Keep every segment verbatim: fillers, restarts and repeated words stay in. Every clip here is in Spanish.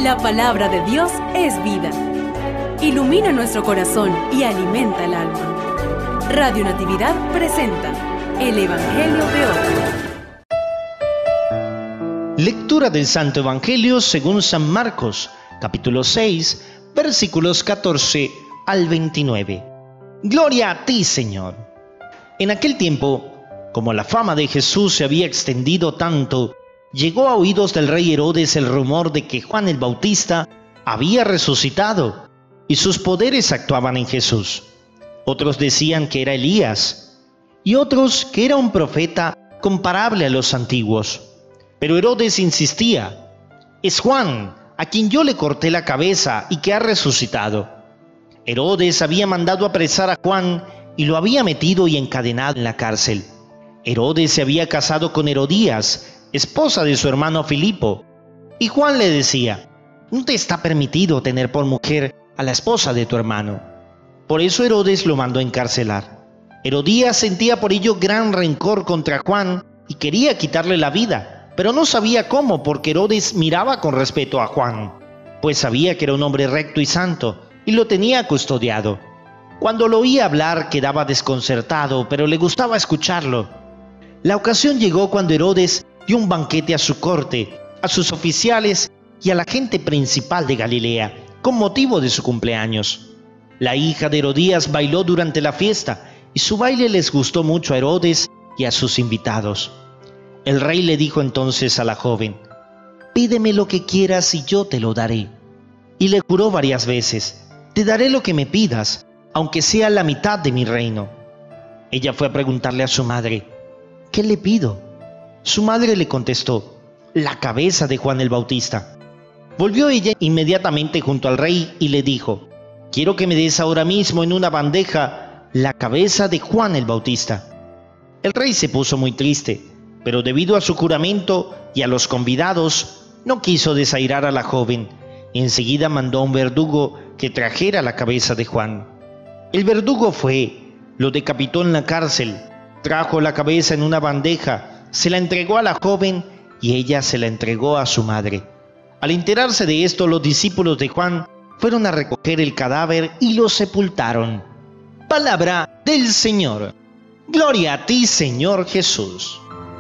La palabra de Dios es vida. Ilumina nuestro corazón y alimenta el alma. Radio Natividad presenta el Evangelio de hoy. Lectura del Santo Evangelio según San Marcos, capítulo seis, versículos catorce al veintinueve. Gloria a ti, Señor. En aquel tiempo, como la fama de Jesús se había extendido tanto, llegó a oídos del rey Herodes el rumor de que Juan el Bautista había resucitado y sus poderes actuaban en Jesús. Otros decían que era Elías y otros que era un profeta comparable a los antiguos. Pero Herodes insistía: es Juan, a quien yo le corté la cabeza y que ha resucitado. Herodes había mandado apresar a Juan y lo había metido y encadenado en la cárcel. Herodes se había casado con Herodías, esposa de su hermano Filipo, y Juan le decía: no te está permitido tener por mujer a la esposa de tu hermano. Por eso Herodes lo mandó encarcelar. Herodías sentía por ello gran rencor contra Juan y quería quitarle la vida, pero no sabía cómo, porque Herodes miraba con respeto a Juan, pues sabía que era un hombre recto y santo, y lo tenía custodiado. Cuando lo oía hablar quedaba desconcertado, pero le gustaba escucharlo. La ocasión llegó cuando Herodes dio un banquete a su corte, a sus oficiales y a la gente principal de Galilea, con motivo de su cumpleaños. La hija de Herodías bailó durante la fiesta, y su baile les gustó mucho a Herodes y a sus invitados. El rey le dijo entonces a la joven: pídeme lo que quieras y yo te lo daré. Y le juró varias veces: te daré lo que me pidas, aunque sea la mitad de mi reino. Ella fue a preguntarle a su madre: ¿qué le pido? Su madre le contestó: la cabeza de Juan el Bautista. Volvió ella inmediatamente junto al rey y le dijo: quiero que me des ahora mismo en una bandeja la cabeza de Juan el Bautista. El rey se puso muy triste, pero debido a su juramento y a los convidados, no quiso desairar a la joven. Enseguida mandó a un verdugo que trajera la cabeza de Juan. El verdugo fue, lo decapitó en la cárcel, trajo la cabeza en una bandeja, se la entregó a la joven y ella se la entregó a su madre. Al enterarse de esto, los discípulos de Juan fueron a recoger el cadáver y lo sepultaron. Palabra del Señor. Gloria a ti, Señor Jesús.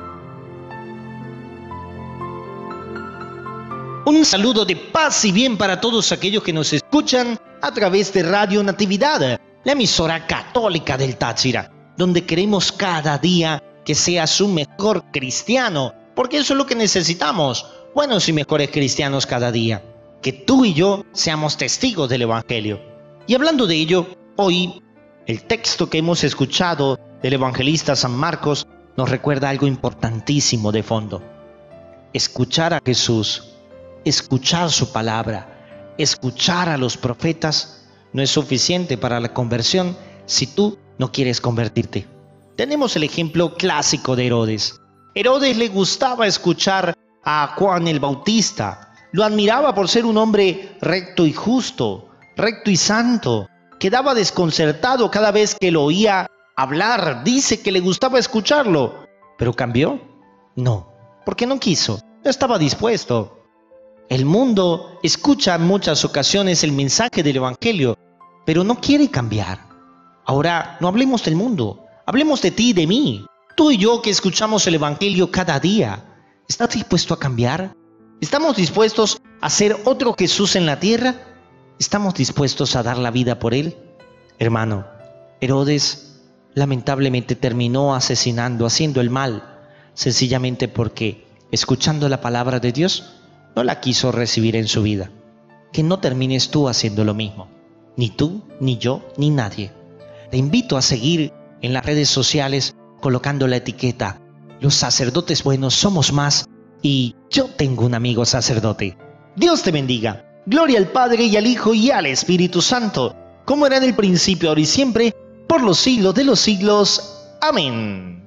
Un saludo de paz y bien para todos aquellos que nos escuchan a través de Radio Natividad, la emisora católica del Táchira, donde queremos cada día que seas un mejor cristiano, porque eso es lo que necesitamos, buenos y mejores cristianos cada día, que tú y yo seamos testigos del Evangelio. Y hablando de ello, hoy el texto que hemos escuchado del evangelista San Marcos nos recuerda algo importantísimo de fondo: escuchar a Jesús, escuchar su palabra, escuchar a los profetas no es suficiente para la conversión si tú no quieres convertirte. Tenemos el ejemplo clásico de Herodes. Herodes le gustaba escuchar a Juan el Bautista, lo admiraba por ser un hombre recto y justo, recto y santo. Quedaba desconcertado cada vez que lo oía hablar. Dice que le gustaba escucharlo, pero ¿cambió? No, porque no quiso, no estaba dispuesto. El mundo escucha en muchas ocasiones el mensaje del Evangelio, pero no quiere cambiar. Ahora, no hablemos del mundo, hablemos de ti y de mí. Tú y yo que escuchamos el Evangelio cada día, ¿estás dispuesto a cambiar? ¿Estamos dispuestos a ser otro Jesús en la tierra? ¿Estamos dispuestos a dar la vida por Él? Hermano, Herodes lamentablemente terminó asesinando, haciendo el mal, sencillamente porque, escuchando la palabra de Dios, no la quiso recibir en su vida. Que no termines tú haciendo lo mismo. Ni tú, ni yo, ni nadie. Te invito a seguir en las redes sociales colocando la etiqueta: los sacerdotes buenos somos más y yo tengo un amigo sacerdote. Dios te bendiga. Gloria al Padre y al Hijo y al Espíritu Santo, como era en el principio, ahora y siempre, por los siglos de los siglos. Amén.